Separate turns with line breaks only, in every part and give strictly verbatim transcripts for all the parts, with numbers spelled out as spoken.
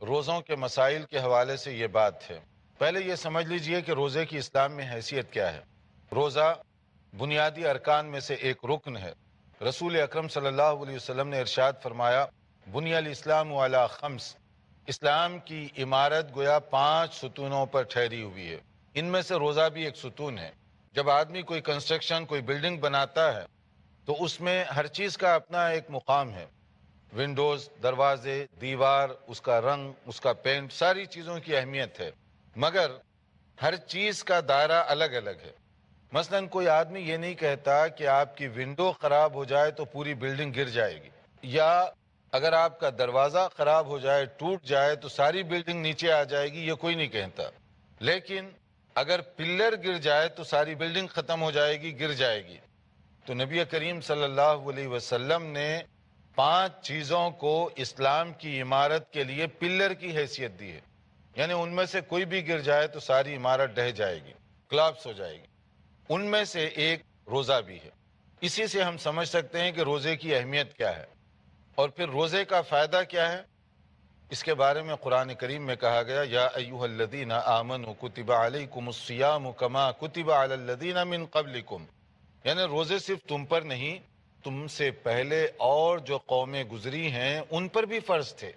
روزوں کے مسائل کے حوالے سے یہ بات ہے۔ پہلے یہ سمجھ لیجئے کہ روزے کی اسلام میں حیثیت کیا ہے۔ روزہ بنیادی ارکان میں سے ایک رکن ہے۔ رسول اکرم صلی اللہ علیہ وسلم نے ارشاد فرمایا، بنی الاسلام علی خمس، اسلام کی عمارت گویا پانچ ستونوں پر ٹھہری ہوئی ہے، ان میں سے روزہ بھی ایک ستون ہے۔ جب آدمی کوئی کنسٹرکشن، کوئی بلڈنگ بناتا ہے تو اس میں ہر چیز کا اپنا ایک مقام ہے، ونڈوز، دروازے، دیوار، اس کا رنگ، اس کا پینٹ، ساری چیزوں کی اہمیت ہے، مگر ہر چیز کا دائرہ الگ الگ ہے۔ مثلا کوئی آدمی یہ نہیں کہتا کہ آپ کی ونڈو خراب ہو جائے تو پوری بلڈنگ گر جائے گی، یا اگر آپ کا دروازہ خراب ہو جائے، ٹوٹ جائے تو ساری بلڈنگ نیچے آ جائے گی، یہ کوئی نہیں کہتا۔ لیکن اگر پلر گر جائے تو ساری بلڈنگ ختم ہو جائے گی، گر جائے گی۔ تو نبی کریم صلی اللہ علیہ وسلم نے پانچ چیزوں کو اسلام کی عمارت کے لیے پلر کی حیثیت دی ہے، یعنی ان میں سے کوئی بھی گر جائے تو ساری عمارت ڈھہ جائے گی، کلاپس ہو جائے گی۔ ان میں سے ایک روزہ بھی ہے۔ اسی سے ہم سمجھ سکتے ہیں کہ روزے کی اہمیت کیا ہے، اور پھر روزے کا فائدہ کیا ہے۔ اس کے بارے میں قرآن کریم میں کہا گیا، یا ایھا الذین آمنوا کتب علیکم الصیام کما کتب علی الذین من قبلکم، یعنی روزے صرف تم پر نہیں، تم سے پہلے اور جو قومیں گزری ہیں ان پر بھی فرض تھے۔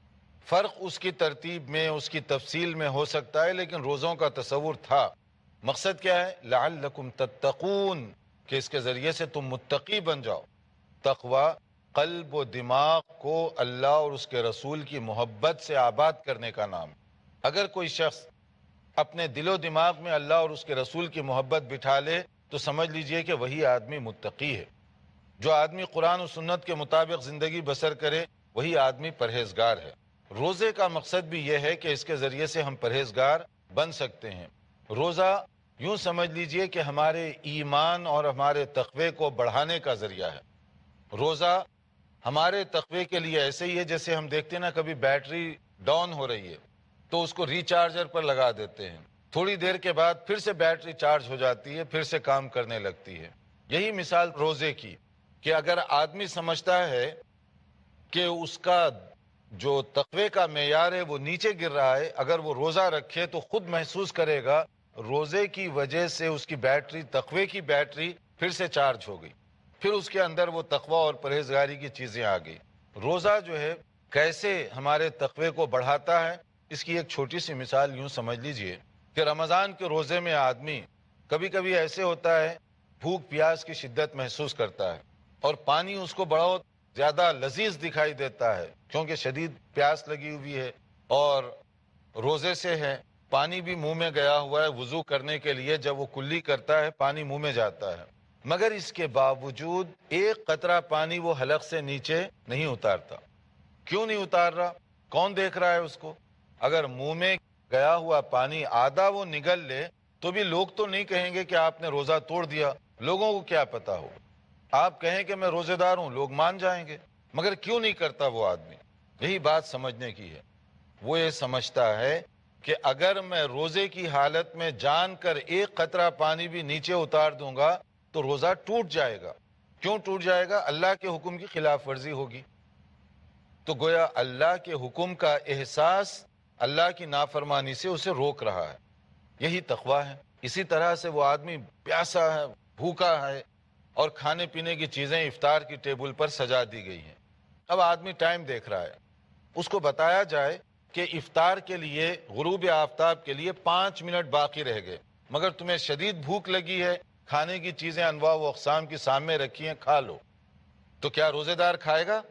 فرق اس کی ترتیب میں، اس کی تفصیل میں ہو سکتا ہے، لیکن روزوں کا تصور تھا۔ مقصد کیا ہے؟ لعلکم تتقون، کہ اس کے ذریعے سے تم متقی بن جاؤ۔ تقوی قلب و دماغ کو اللہ اور اس کے رسول کی محبت سے آباد کرنے کا نام۔ اگر کوئی شخص اپنے دل و دماغ میں اللہ اور اس کے رسول کی محبت بٹھا لے تو سمجھ لیجئے کہ وہی آدمی متقی ہے۔ جو آدمی قرآن و سنت کے مطابق زندگی بسر کرے وہی آدمی پرہیزگار ہے۔ روزے کا مقصد بھی یہ ہے کہ اس کے ذریعے سے ہم پرہیزگار بن سکتے ہیں۔ روزہ یوں سمجھ لیجئے کہ ہمارے ایمان اور ہمارے تقوی کو بڑھانے کا ذریعہ ہے۔ روزہ ہمارے تقوی کے لیے ایسے ہی ہے جیسے ہم دیکھتے ہیں نا، کبھی بیٹری ڈاؤن ہو رہی ہے تو اس کو ریچارجر پر لگا دیتے ہیں، تھوڑی دیر کے بعد پھر سے بیٹری چارج ہو جاتی ہے، پھر سے کام کرنے لگتی ہے۔ یہی مثال روزے کی، کہ اگر آدمی سمجھتا ہے کہ اس کا جو تقوی کا معیار ہے وہ نیچے گر رہا ہے، اگر وہ روزہ رکھے تو خود محسوس کرے گا روزے کی وجہ سے اس کی بیٹری، تقوی کی بیٹری پھر سے چارج ہو گئی، پھر اس کے اندر وہ تقوی اور پرہیزگاری کی چیزیں آ گئی۔ روزہ جو ہے کیسے ہمارے تقوی کو بڑھاتا ہے، اس کی ایک چھوٹی سی مثال یوں سمجھ لیجئے کہ رمضان کے روزے میں آدمی کبھی کبھی ایسے ہوتا ہے، بھوک پیاس کی شدت محسوس کرتا ہے اور پانی اس کو بڑا زیادہ لذیذ دکھائی دیتا ہے کیونکہ شدید پیاس لگی ہوئی ہے اور روزے سے ہے، پانی بھی منہ میں گیا ہوا ہے، وضو کرنے کے لیے جب وہ کلی کرتا ہے پانی منہ میں جاتا ہے، مگر اس کے باوجود ایک قطرہ پانی وہ حلق سے نیچے نہیں اتارتا۔ کیوں نہیں اتار رہا؟ کون دیکھ رہا ہے اس کو؟ اگر منہ میں گیا ہوا پانی آدھا وہ نگل لے تو بھی لوگ تو نہیں کہیں گے کہ آپ نے روزہ توڑ دیا، لوگوں کو کیا پتا ہو۔ آپ کہیں کہ میں روزے دار ہوں، لوگ مان جائیں گے، مگر کیوں نہیں کرتا وہ آدمی؟ یہی بات سمجھنے کی ہے۔ وہ یہ سمجھتا ہے کہ اگر میں روزے کی حالت میں جان کر ایک قطرہ پانی بھی نیچے اتار دوں گا تو روزہ ٹوٹ جائے گا۔ کیوں ٹوٹ جائے گا؟ اللہ کے حکم کی خلاف ورزی ہوگی۔ تو گویا اللہ کے حکم کا احساس اللہ کی نافرمانی سے اسے روک رہا ہے۔ یہی تقوی ہے۔ اسی طرح سے وہ آدمی پیاسا ہے، بھوکا ہے، اور کھانے پینے کی چیزیں افطار کی ٹیبل پر سجا دی گئی ہیں۔ اب آدمی ٹائم دیکھ رہا ہے، اس کو بتایا جائے کہ افطار کے لیے، غروب آفتاب کے لیے پانچ منٹ باقی رہ گئے، مگر تمہیں شدید بھوک لگی ہے، کھانے کی چیزیں انواع و اقسام کی سامنے رکھی ہیں، کھا لو، تو کیا روزے دار کھائے گا؟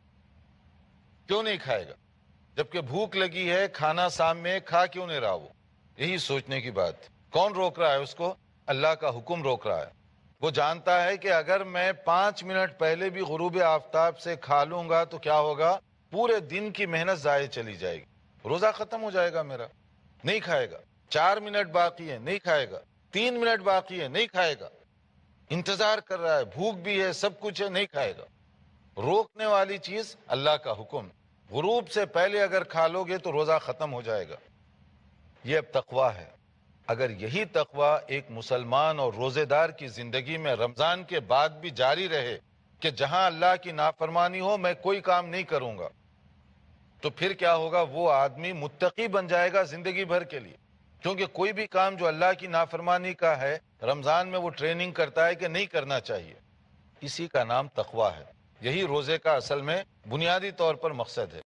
کیوں نہیں کھائے گا؟ جبکہ بھوک لگی ہے، کھانا سامنے، کھا کیوں نہیں رہا وہ؟ یہی سوچنے کی بات۔ کون روک رہا ہے اس کو؟ اللہ کا حکم روک رہا ہے۔ وہ جانتا ہے کہ اگر میں پانچ منٹ پہلے بھی غروب آفتاب سے کھا لوں گا تو کیا ہوگا؟ پورے دن کی محنت ضائع چلی جائے گی، روزہ ختم ہو جائے گا میرا۔ نہیں کھائے گا۔ چار منٹ باقی ہے، نہیں کھائے گا۔ تین منٹ باقی ہے، نہیں کھائے گا۔ انتظار کر رہا ہے، بھوک بھی ہے، سب کچھ ہے، نہیں کھائے گا۔ روکنے والی چیز اللہ کا حکم۔ غروب سے پہلے اگر کھا لو گے تو روزہ ختم ہو جائے گا۔ یہ اب تقوی ہے۔ اگر یہی تقوی ایک مسلمان اور روزے دار کی زندگی میں رمضان کے بعد بھی جاری رہے کہ جہاں اللہ کی نافرمانی ہو میں کوئی کام نہیں کروں گا، تو پھر کیا ہوگا؟ وہ آدمی متقی بن جائے گا زندگی بھر کے لیے، کیونکہ کوئی بھی کام جو اللہ کی نافرمانی کا ہے رمضان میں وہ ٹریننگ کرتا ہے کہ نہیں کرنا چاہیے۔ اسی کا نام تقویٰ ہے، یہی روزے کا اصل میں بنیادی طور پر مقصد ہے۔